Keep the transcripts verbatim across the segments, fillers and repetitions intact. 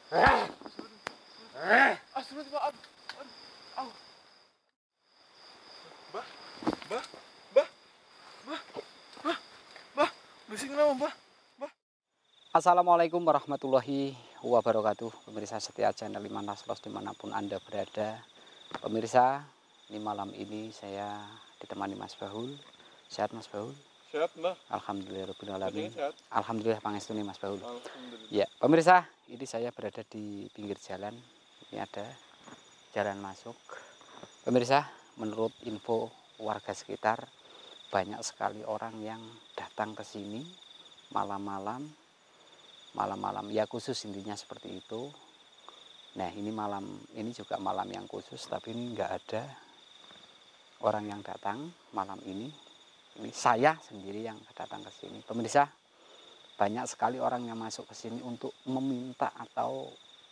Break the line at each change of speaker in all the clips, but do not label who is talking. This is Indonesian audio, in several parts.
Astagfirullah. Mbah, mbah, mbah, mbah, mbah, mbah, bising kenapa mbah? Mbah.
Assalamualaikum warahmatullahi wabarakatuh. Pemirsa setia channel Lima Naslos dimanapun Anda berada. Pemirsa, ini malam ini saya ditemani Mas Bahul. Sehat Mas Bahul?
Sehat mbah.
Alhamdulillahirobbilalamin.
Sehat.
Alhamdulillah pangestuni Mas Bahul.
Alhamdulillah.
Ya, pemirsa, ini saya berada di pinggir jalan. Ini ada jalan masuk. Pemirsa, menurut info warga sekitar, banyak sekali orang yang datang ke sini malam-malam. Malam-malam ya khusus intinya seperti itu. Nah ini malam ini juga malam yang khusus, tapi ini nggak ada orang yang datang malam ini. Ini saya sendiri yang datang ke sini. Pemirsa, banyak sekali orang yang masuk ke sini untuk meminta atau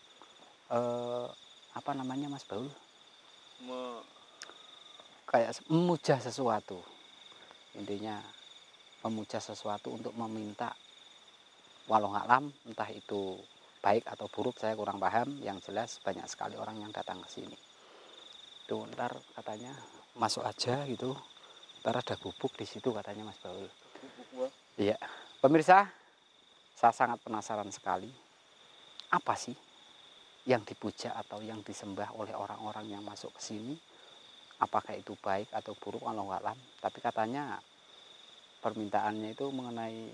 eh, apa namanya Mas Baul?
Me...
Kayak memuja sesuatu. Intinya memuja sesuatu untuk meminta, walau alam entah itu baik atau buruk saya kurang paham. Yang jelas banyak sekali orang yang datang ke sini. Tuh ntar katanya masuk aja gitu. Ntar ada gubuk di situ katanya Mas Baul. Iya, pemirsa, saya sangat penasaran sekali. Apa sih yang dipuja atau yang disembah oleh orang-orang yang masuk ke sini? Apakah itu baik atau buruk walau alam? Tapi katanya permintaannya itu mengenai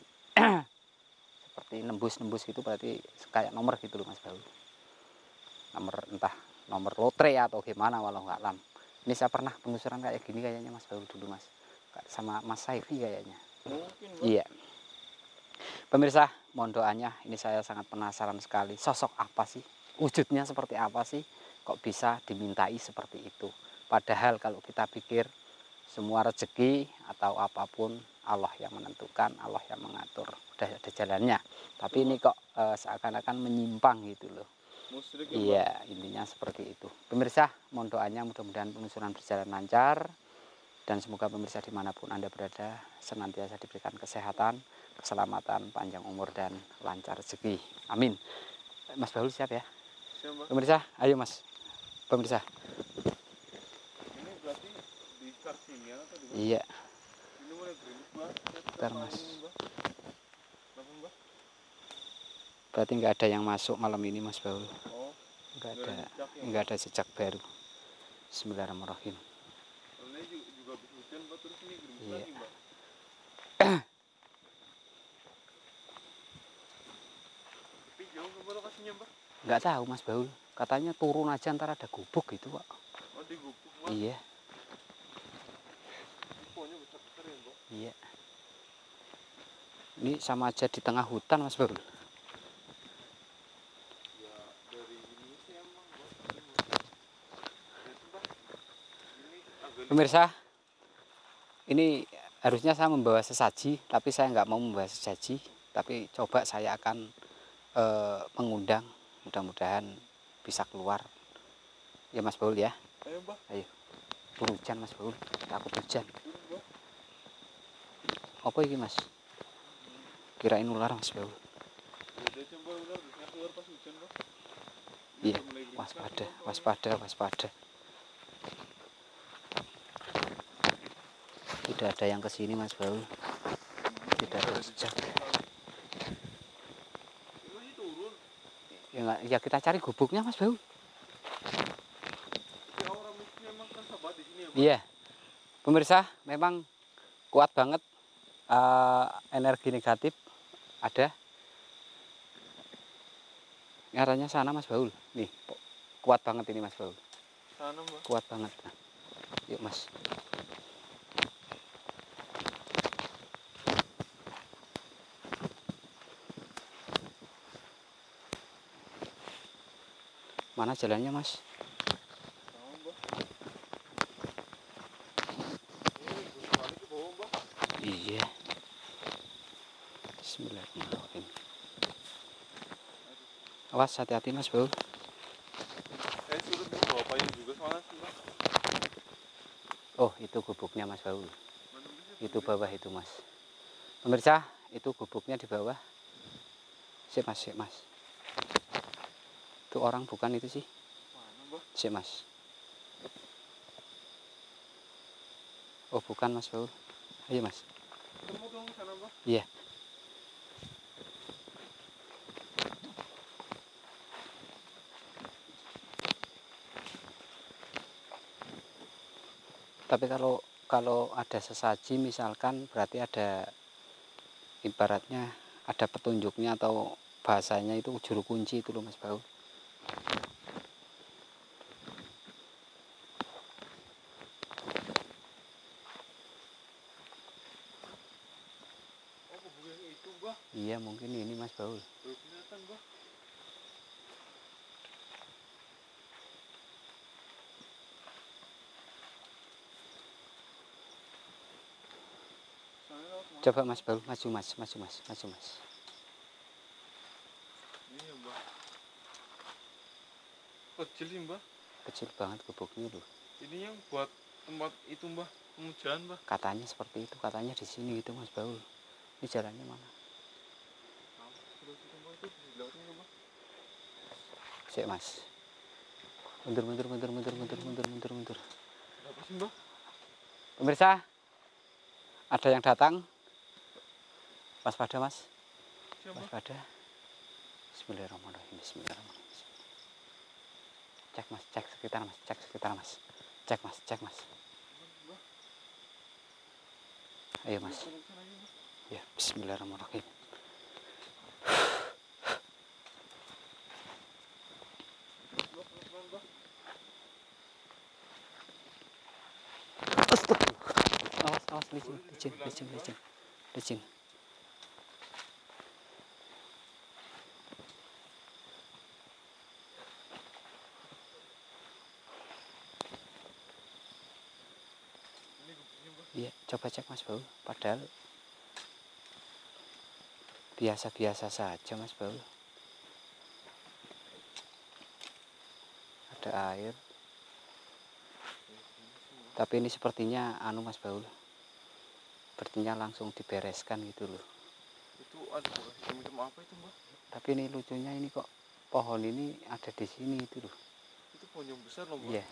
seperti nembus-nembus gitu, berarti kayak nomor gitu loh Mas Baul. Nomor entah nomor lotre atau gimana walau nggak alam. Ini saya pernah penelusuran kayak gini kayaknya Mas Baul dulu Mas, sama Mas Saifi kayaknya.
Mungkin Bang.
Iya. Pemirsa, mohon doanya, ini saya sangat penasaran sekali. Sosok apa sih? Wujudnya seperti apa sih? Kok bisa dimintai seperti itu? Padahal kalau kita pikir semua rezeki atau apapun Allah yang menentukan, Allah yang mengatur, udah ada jalannya. Tapi ini kok e, seakan-akan menyimpang gitu loh.
Musrik,
iya, intinya seperti itu. Pemirsa, mohon doanya mudah-mudahan penelusuran berjalan lancar dan semoga pemirsa dimanapun Anda berada senantiasa diberikan kesehatan, keselamatan, panjang umur dan lancar rezeki. Amin. Mas Bahul siap ya?
Siap, Mbak.
Pemirsa, ayo Mas. Pemirsa.
Ini berarti di karsinya atau di mana?
Iya.
Ini mulai gerimis, Mbak.
Bentar, Mas.
Ini, Mbak. Kenapa, Mbak?
Berarti nggak ada yang masuk malam ini Mas Baul.
Oh,
nggak ada,
jejak ya,
nggak ada jejak baru. Bismillahirrahmanirrahim.
Soalnya juga habis hujan, Mbak, terus ini gerimis
Iya.
lagi, Mbak. Tapi jauh ke lokasinya, Mbak?
Nggak tahu Mas Baul. Katanya turun aja ntar ada gubuk gitu Pak.
Oh, di gubuk, Mbak?
Iya.
Pohonnya besar-besar ya, Mbak?
Iya. Ini sama aja di tengah hutan Mas Baul.
Ya, dari ini sih emang, Mbak.
Pemirsa, ini harusnya saya membawa sesaji, tapi saya nggak mau membawa sesaji. Tapi coba saya akan e, mengundang, mudah-mudahan bisa keluar. Ya Mas Baul ya.
Ayo, Mbak.
Ayo. Buru hujan Mas Baul, takut hujan.
Turun, Mbak.
Apa ini Mas? Kirain ular Mas Baul.
Udah aja, Mbak, ular bisa keluar pas hujan, Mbak.
Iya, waspada, waspada, waspada. Tidak ada yang kesini Mas Baul. Tidak ada jejak. Ya, ya kita cari gubuknya Mas Baul. Iya, pemirsa, memang kuat banget uh, energi negatif ada. Arahnya sana Mas Baul. Nih, kuat banget ini Mas Baul.
Sana, Mbak.
Kuat banget. Yuk Mas. Mana jalannya Mas? Iya. Bismillahirrahmanirrahim. Awas, hati-hati Mas Baul.
Saya suruh bawa payung juga soalnya sih, Mbak.
Oh, itu gubuknya Mas Baul. Itu bawah itu Mas. Pemirsa, itu gubuknya di bawah. Sip Mas, sip Mas. Itu orang bukan itu sih.
Mana, Mbah?
Sik, Mas. Oh, bukan, Mas Baul. Ayo, Mas.
Ketemu dong di sana, Mbah.
Iya. Tapi kalau kalau ada sesaji misalkan berarti ada ibaratnya ada petunjuknya atau bahasanya itu juru kunci itu loh Mas Baul.
Oh, kubu yang itu, Mbah.
Iya mungkin ini Mas Baul.
Baru kelihatan, Mbah. Sana lewat mana?
Coba Mas Baul maju Mas, maju Mas, maju Mas.
Ini ya, Mbah. Kecil sih, Mbah.
Kecil banget gubuknya loh.
Ini yang buat tempat itu, Mbah. Pemujaan, Mbah.
Katanya seperti itu, katanya di sini gitu Mas Baul. Ini jalannya mana?
Terus itu, Mbah, itu bisa dilewatin, Mbah.
Sik Mas. Mundur, mundur, mundur, mundur, mundur, mundur, mundur, mundur.
Apa sih, Mbah?
Pemirsa, ada yang datang. Waspada Mas.
Siapa?
Waspada. Bismillahirrahmanirrahim. Bismillahirrahmanirrahim. Cek Mas, cek sekitar Mas, cek sekitar Mas. Cek Mas, cek Mas.
Mbah.
Ayo Mas.
Terus sana aja, Mbah.
Ya, bismillahirrahmanirrahim.
Mbah, pelan-pelan, Mbah.
Astagfirullah. Awas, awas, licin, licin, licin, licin, licin.
Ini gubuknya, Mbah.
Iya, coba cek Mas Baul. Padahal biasa-biasa saja Mas Baul. Ada air. Tapi ini sepertinya anu Mas Baul. Sepertinya langsung dibereskan gitu loh.
Itu ada hitam-hitam apa itu, Mbah?
Tapi ini lucunya ini kok pohon ini ada di sini itu loh.
Itu pohon yang besar loh, Mbah.
Iya.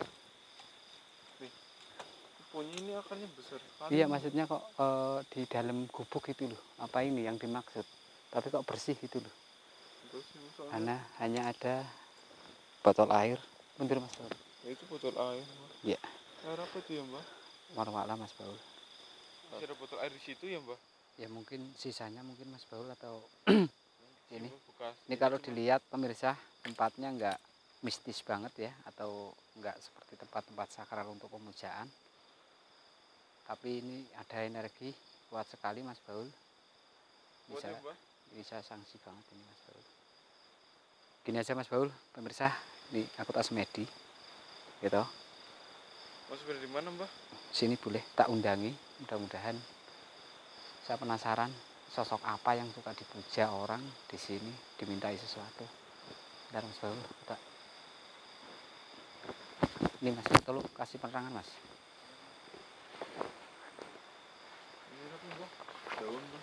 Pohonnya ini akarnya besar sekali.
Iya, maksudnya kok eh, di dalam gubuk itu loh. Apa ini yang dimaksud? Tapi kok bersih gitu loh.
Terus ini soalnya
Karena hanya ada botol air. Mundur Mas Baul.
ya itu botol air, Mbah.
Iya.
Air apa itu ya, Mbah?
Warna Mas Baul.
Masih ada botol air di situ ya, Mbah?
Ya mungkin sisanya mungkin Mas Baul atau ini.
Mbah, bekas.
Ini kalau dilihat pemirsa tempatnya enggak mistis banget ya atau enggak seperti tempat-tempat sakral untuk pemujaan. Tapi ini ada energi kuat sekali Mas Baul. Bisa
Kuat ya, Mbah?
bisa sanksi banget ini Mas Baul. Gini aja Mas Baul, pemirsa, ini aku tas medi. Gitu.
Mas berada di mana, Mbah?
Sini boleh tak undangi, mudah-mudahan saya penasaran sosok apa yang suka dipuja orang di sini, dimintai sesuatu. Bentar Mas Baul, tak. Ini Mas, tolong kasih penerangan Mas.
Ini apa, Mbah? Daun, Mbah.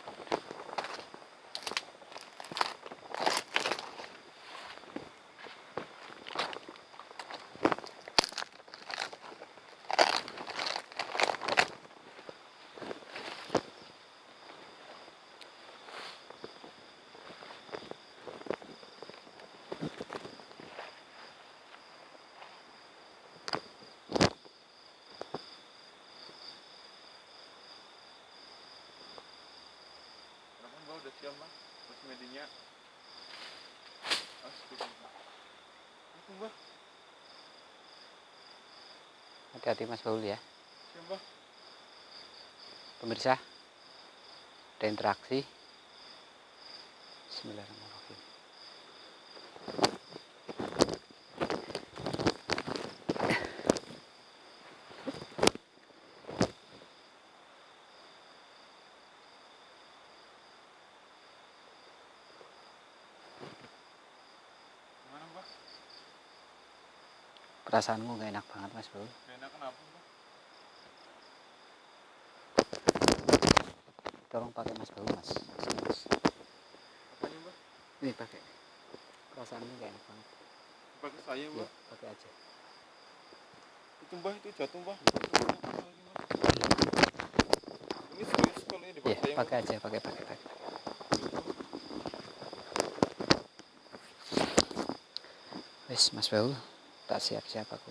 Kenapa, Mbah? Udah siap, Mbah? Mas medinya. Astagfirullah. Apa, Mbah?
Hati-hati Mas Baul ya.
Siap, Mbah?
Pemirsa, ada interaksi. Bismillahirrahmanirrahim.
Gimana, Mbah?
Perasaanmu gak enak banget Mas Baul.
Gak enak kenapa, Mbah?
Tolong pakai Mas Baul Mas. Sini, Mas.
Apanya, Mbah?
Ini pakai. Perasaanmu gak enak banget.
pakai saya,
Ya,
Mbah.
pakai aja.
Itu, Mbah, itu jatuh, Mbah. Ini serius sekali ini
Ya,
dipakai saya,
pakai
Mbah.
aja, pakai pakai pakai. Wes, Mas Baul, tak siap-siap aku.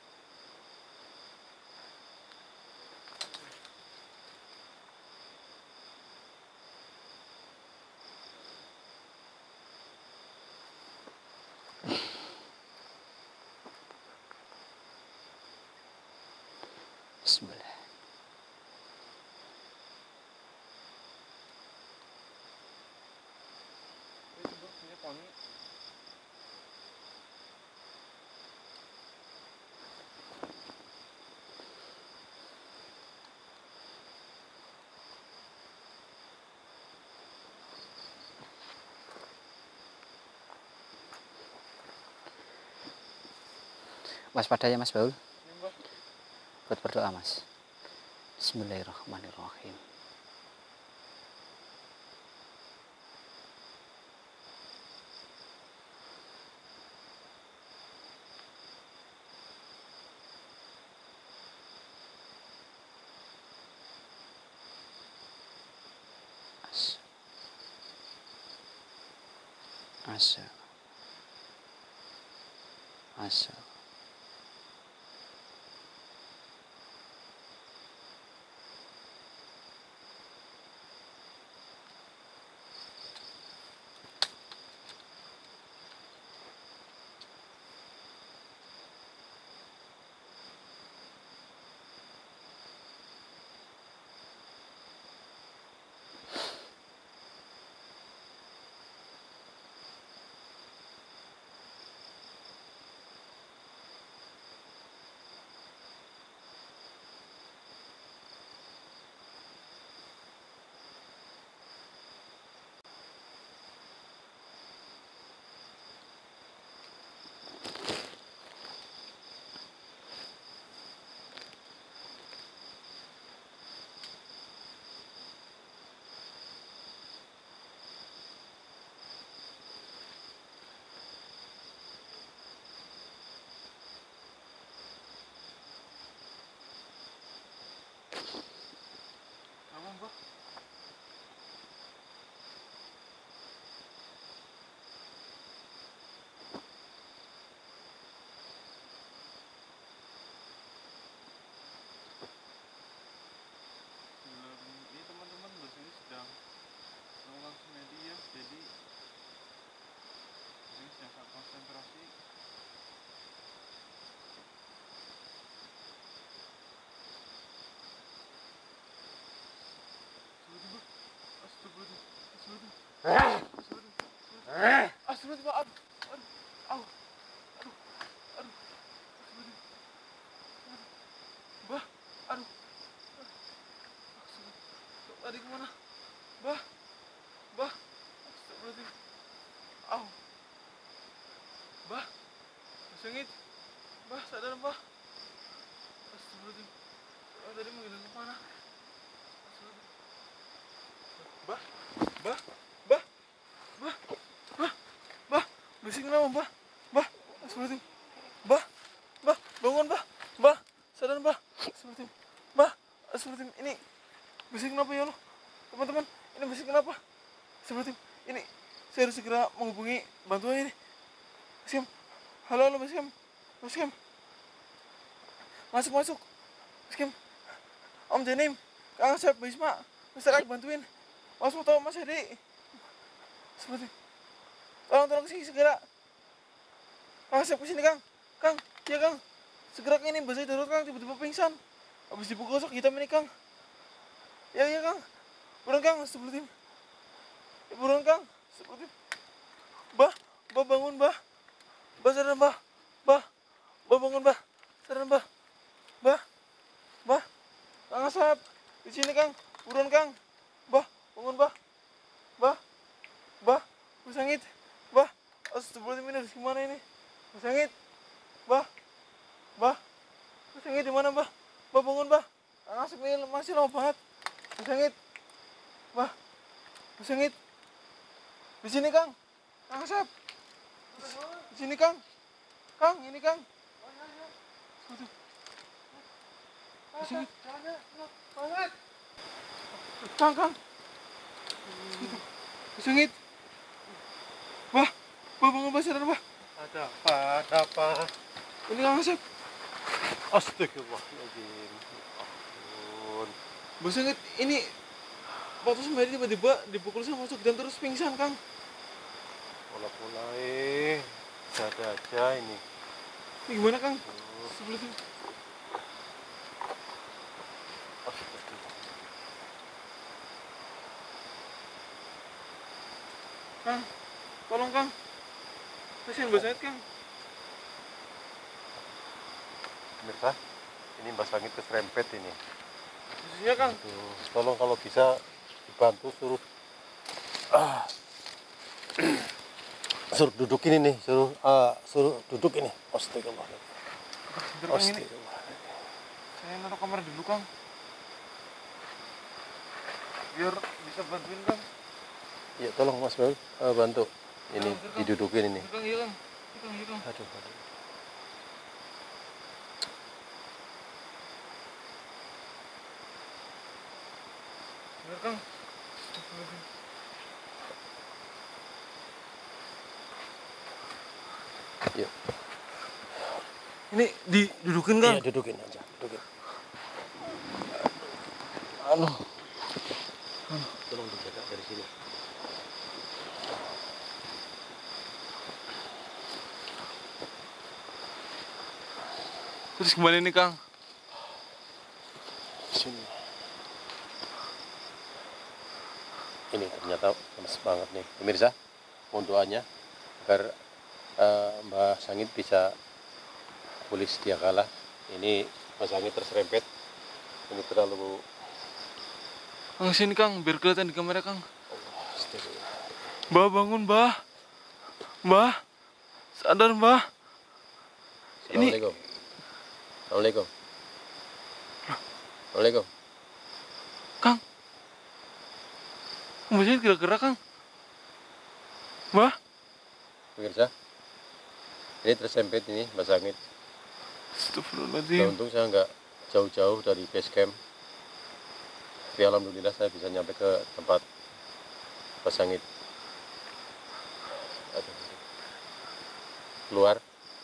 Bismillah.
Itu, Mbah, minyak wangi.
Waspada ya Mas Baul,
Ini, Mbah.
buat berdoa Mas. Bismillahirrahmanirrahim. As. Asa. Asa.
Apa, Mbah? Ini teman-teman di sini sedang melakukan semedi ya, jadi ini sedang sangat konsentrasi. Astagfirullahaladzim, astagfirullahaladzim, astagfirullahaladzim, astagfirullahaladzim, aduh, aduh, aduh, aduh, aduh, astagfirullahaladzim, aduh, Mbah, aduh, astagfirullahaladzim, tadi kemana, Mbah, Mbah, astagfirullahaladzim, au, Mbah, sengit, Mbah, sadar Mbah, astagfirullahaladzim, oh, tadi mau hilang kemana, astagfirullahaladzim, Mbah, Mbah, Mbah, Mbah, Mbah, Mbah, bising kenapa Mbah, Mbah, astagfirullahaladzim, Mbah, Mbah, bangun Mbah, Mbah, sadar Mbah, astagfirullahaladzim, Mbah, astagfirullahaladzim, ini bising kenapa ya Allah, teman-teman, ini bising kenapa, astagfirullahaladzim, ini saya harus segera menghubungi bantuan ini, Mas Kim, halo, halo Mas Kim, Mas Kim, masuk, masuk, Mas Kim, Om Janim, Kang Asep, Bisma, Mister Alik bantuin, Mas Foto, Mas Hedi, seperti, tolong, tolong sih segera, Kang Asep kesini Kang, Kang, iya Kang, segera ini bahasa darurat Kang, tiba-tiba pingsan, habis dipukul sok hitam ini Kang, iya iya Kang, buruan Kang, seperti, buruan Kang, seperti, Bah, Bah bangun Bah, Bah sadar Bah, Bah, Bah bangun Bah, sadar Bah, Bah, Bah, Kang Asep, di sini Kang, buruan Kang, Bah, bangun Bah, Bah, Bah, Busangit, Bah, astagfirullahaladzim, ini harus gimana ini, Busangit, Bah, Bah, Busangit di mana Bah, Bah bangun Bah, Kang Asep ini masih lama banget, Busangit, Bah, Busangit, di sini Kang, Kang Asep, di sini Kang, Kang, ini Kang. Waduh. Sini. Kang, Kang. Sengit. Bah, bah bangun bah sadar bah.
Ada apa? Ada apa?
Ini Kang Asep.
Astagfirullahaladzim. Ampun.
Bah Sengit, ini waktu sembari tiba-tiba dipukul sama masuk dan terus pingsan Kang.
Pola-pola eh. Ada aja ini.
Ini gimana Kang?
Oh,
Sebelah sini.
astagfirullah.
Kang, tolong Kang. Kasihan Mbak Sengit Kang.
Pemirsa, ini Mbak Sangit keserempet ini.
Posisinya Kang.
Aduh, tolong kalau bisa dibantu suruh ah. suruh duduk ini nih, suruh ah, suruh duduk ini. Astagfirullah.
Sebentar Kang ini.
Astagfirullah.
Saya naruh kamera dulu Kang. Biar bisa bantuin Kang.
Ya tolong Mas Bel, uh, bantu. Ini
Bentar, bentar, Kang.
didudukin ini.
Iya Kang, iya Kang. Iya Kang, iya Kang.
Aduh, aduh.
Bener Kang. Astagfirullahaladzim.
Yuk.
Ini didudukin Kang.
Iya, dudukin aja, dudukin.
Aduh.
Tolong dijaga dari sini.
Terus gimana nih Kang?
Sini. Ini ternyata lemes banget nih. Pemirsa, mohon doanya agar uh, Mbak Sangit bisa pulih sedia kala. Ini Mbak Sangit terserempet. Ini terlalu
Kang sini Kang, biar kelihatan di kamera Kang.
Allah, astagfirullah.
Mbah bangun Mbah. Mbah. Sadar Mbah. Ini
Assalamualaikum. Assalamualaikum. Assalamualaikum.
Kang. Mbah sini gerak-gerak Kang. Mbah.
Pemirsa, ini tersempit ini Mbak Sangit.
Astagfirullahaladzim.
Untung saya nggak jauh-jauh dari base camp. Tapi alhamdulillah saya bisa nyampe ke tempat Mbak Sangit. Aduh. Keluar.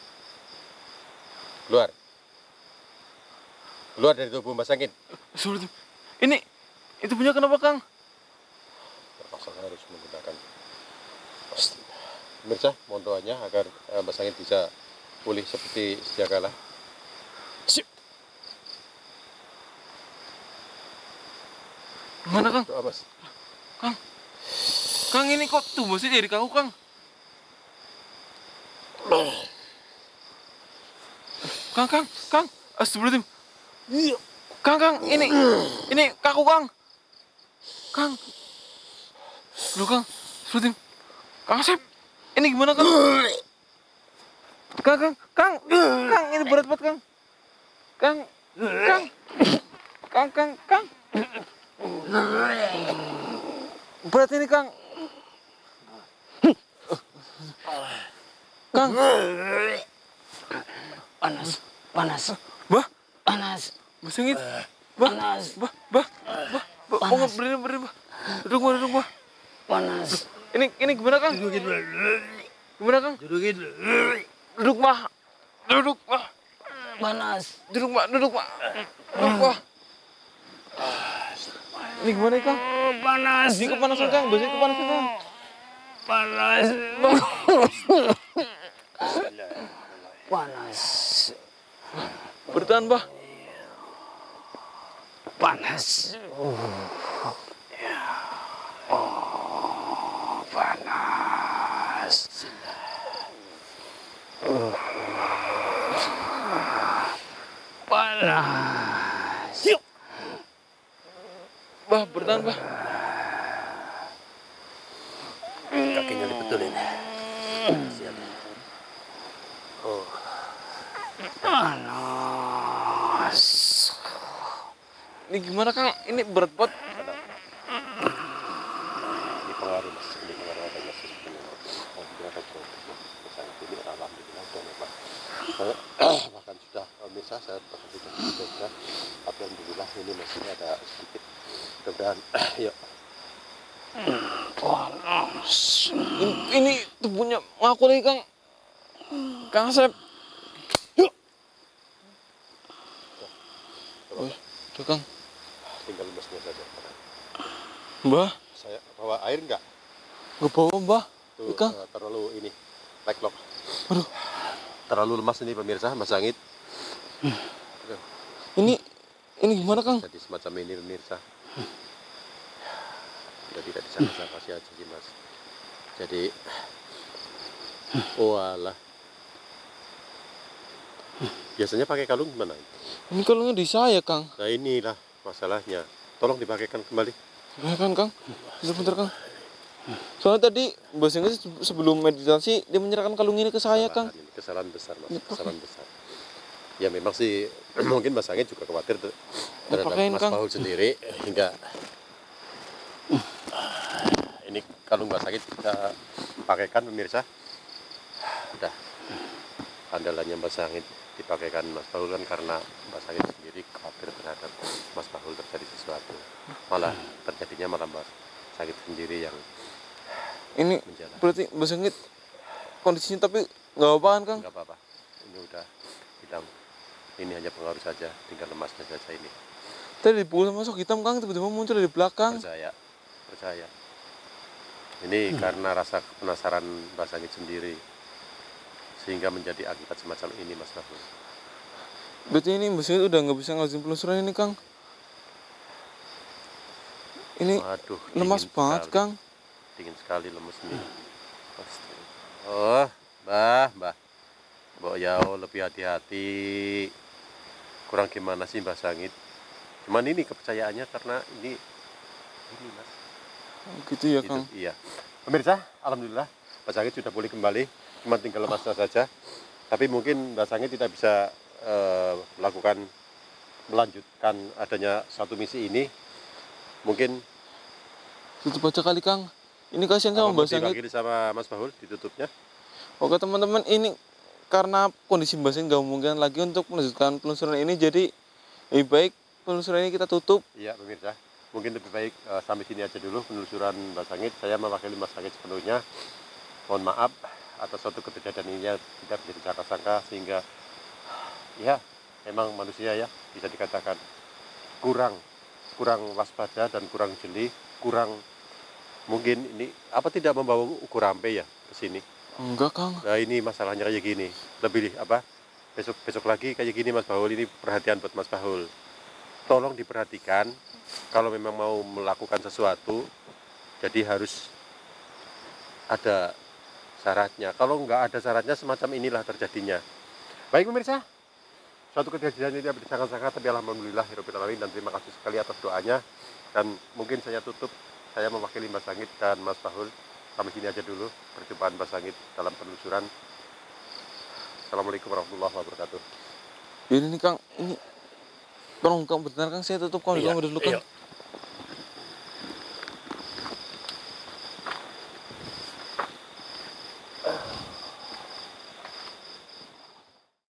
Keluar. Keluar dari tubuh Mbak Sangit.
Astagfirullahaladzim. Ini itu punya kenapa Kang?
Terpaksa saya harus menggunakan. Astaga. Pemirsa, mohon doanya agar eh, Mbak Sangit bisa pulih seperti sedia kala. Siap.
Gimana Kang?
Doa Mas.
Kang. Kang ini kok tubuh sih dari kaku Kang? Kang, Kang, Kang. Astagfirullahaladzim. Kang, Kang, ini ini kaku Kang. Kang. Loh Kang, astagfirullahaladzim. Kang Asep. Ini gimana Kang? Kang, Kang, Kang. Kang, ini berat banget Kang. Kang, Kang. Kang, Kang, Kang. Berat ini Kang. Kang.
Panas, panas,
Bah,
panas,
Mbak Sengit. Bah,
panas,
bah, bah, bah, bah. Oh, nggak berdiri, berdiri, bah. Duduk, bah, duduk, bah.
panas.
Ini, ini gimana Kang? Gimana Kang? Duduk, bah. Duduk, bah.
Panas.
Duduk, bah, duduk, bah. Duduk, bah. Ini gimana Kang?
Panas.
Ini kepanasan Kang, Mbak Sengit kepanasan Kang.
Panas. Panas.
Bertahan, bah.
Panas. Oh, panas. Uh. Panas.
Bah, bertahan, bah.
Kakinya dibetulin. Siap. Oh.
Panas.
Ini gimana Kang? Ini berat banget.
Ini pengaruh Mas, ini pengaruh adanya sistem. Oh, berapa tuh? Misalnya ini alhamdulillah udah nih Pak. saya bahkan sudah pemirsa saya bahkan sudah dicoba, tapi alhamdulillah ini masih ada sedikit, mudah-mudahan yuk.
Wah, ini, ini tubuhnya ngaku lagi Kang. Kang Asep. Yuk. Oh, tuh Kang.
Tinggal lemesnya saja.
Mbah,
Saya bawa air enggak?
nggak bawa Mbah.
Tuh,
Kang.
eh, terlalu ini, backlog.
Aduh,
Terlalu lemas ini pemirsa, Mas Sangit.
ini ini gimana Kang?
Jadi semacam ini pemirsa. Sudah tidak disangka-sangka sih aja sih Mas. Jadi, walah. Biasanya pakai kalung gimana?
Ini kalungnya di saya Kang.
Nah inilah masalahnya. Tolong dipakaikan kembali.
Ya kan Kang? Bentar-bentar Kang. Soalnya tadi Mbak Singgi sebelum meditasi dia menyerahkan kalung ini ke saya Kang.
Kesalahan ini, kesalahan besar Mas, kesalahan besar. Ya memang sih mungkin Mas Sangit juga khawatir ter- terhadap
Pakaiin,
Mas
Kang.
Paul sendiri hingga ini kalung Mas Sangit kita pakaikan pemirsa. Udah andalannya Mas Sangit dipakaikan Mas Paul kan karena Mas Sangit sendiri khawatir terhadap Mas Paul terjadi sesuatu. Malah terjadinya malah Mas Sangit sendiri yang
Ini
menjalan.
berarti Mbak Singgi kondisinya tapi nggak apa kan Kang?
Enggak apa-apa. Ini udah hitam. Ini hanya pengaruh saja, tinggal lemasnya saja ini.
Tadi dipukul sama sosok hitam Kang tiba-tiba muncul dari belakang.
Percaya, percaya. Ini karena rasa penasaran Mbak Sangit sendiri, sehingga menjadi akibat semacam ini Mas Bagus.
Berarti ini Mbak Singgi udah nggak bisa ngelakuin penelusuran ini Kang. Ini
Waduh,
lemas
dingin
banget
sekali.
Kang.
Dingin sekali lemes nih. Pasti. Oh, Mbah, Mbah. Mbok Yao lebih hati-hati. Kurang gimana sih Mbak Sangit? Cuman ini kepercayaannya karena ini ini Mas.
Gitu ya
Itu,
Kang.
iya. Pemirsa, alhamdulillah Mbak Sangit sudah boleh kembali. Cuma tinggal lemasnya saja. Tapi mungkin Mbak Sangit tidak bisa eh, melakukan melanjutkan adanya satu misi ini. Mungkin
Tutup aja kali Kang. Ini kasihan sama
apa
Mbak
mau
Sangit.
diwakili sama Mas Bahul ditutupnya.
Oke teman-teman, ini karena kondisi Mbak Singgi nggak mungkin lagi untuk melanjutkan penelusuran ini, jadi lebih baik penelusuran ini kita tutup.
Iya pemirsa, mungkin lebih baik eh, sampai sini aja dulu penelusuran Mbak Sangit. Saya mewakili Mas Sangit sepenuhnya. Mohon maaf atas suatu kejadian ini tidak menjadi sangka-sangka sehingga ya memang manusia ya bisa dikatakan kurang kurang waspada dan kurang jeli, kurang mungkin ini apa tidak membawa ukur rampe ya ke sini.
Enggak Kang.
Nah ini masalahnya kayak gini. Lebih apa? Besok besok lagi kayak gini Mas Bahul, ini perhatian buat Mas Bahul. Tolong diperhatikan kalau memang mau melakukan sesuatu, jadi harus ada syaratnya. Kalau nggak ada syaratnya semacam inilah terjadinya. Baik pemirsa, suatu kejadian ini tidak disangka-sangka, tapi alhamdulillah hirupil alamin, dan terima kasih sekali atas doanya. Dan mungkin saya tutup, saya mewakili Mas Sangit dan Mas Bahul. Sampai sini aja dulu perjumpaan Mas Sangit dalam penelusuran. Assalamualaikum warahmatullahi wabarakatuh.
Ini nih Kang, ini tolong Kang benar Kang, saya tutup Kang,
Iya,
dulu Kang.
iya.